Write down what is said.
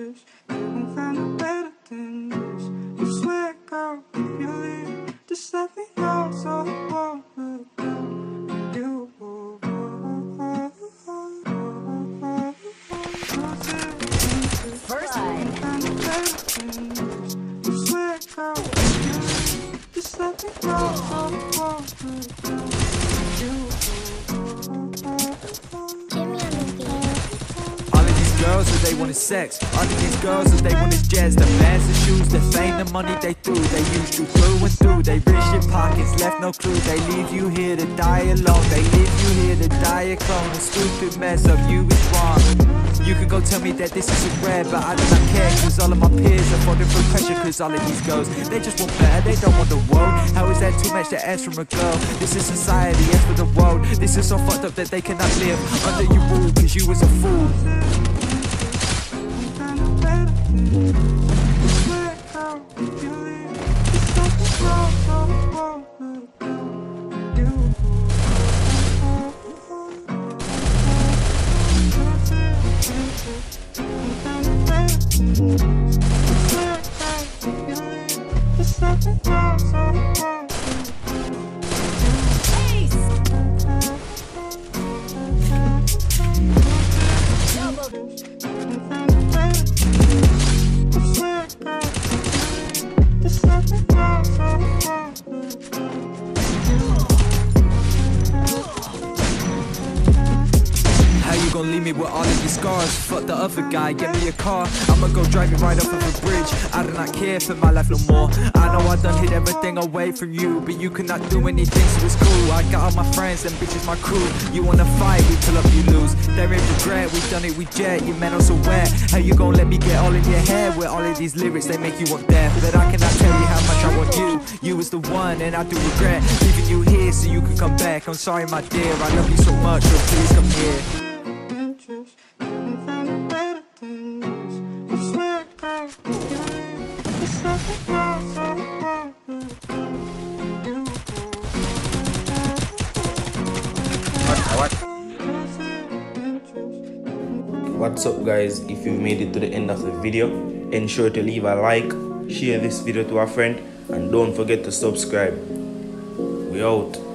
interest. You won't find it better than this. You swear, girl, if you leave, just let me know so I won't look down on you. First You swear, girl, if you leave, just let me know so I won't look down on you. Girls, all they want is sex. All of these girls, all they want is jazz. The bands, the shoes, the fame, the money they threw. They used you through and through. They rich your pockets, left no clue. They leave you here to die alone. They leave you here to die a clone. A stupid mess of you is wrong. You can go tell me that this isn't rare, but I do not care. Cause all of my peers are falling through pressure. Cause all of these girls, they just want better, they don't want the world. How is that too much to ask from a girl? This is society, as for the world. This is so fucked up that they cannot live under your rule. Cause you was a fool. Leave me with all of these scars. Fuck the other guy, get me a car. I'ma go drive you right off of a bridge. I do not care for my life no more. I know I done hid everything away from you, but you cannot do anything, so it's cool. I got all my friends and bitches my crew. You wanna fight, we pull up, you lose. There ain't regret, we done it, we jet. You man also wet. How you gon' let me get all in your head with all of these lyrics, they make you want death. But I cannot tell you how much I want you. You was the one and I do regret leaving you here so you can come back. I'm sorry my dear, I love you so much, so please come here. What's up guys, if you've made it to the end of the video, ensure to leave a like, share this video to a friend, and don't forget to subscribe. We out.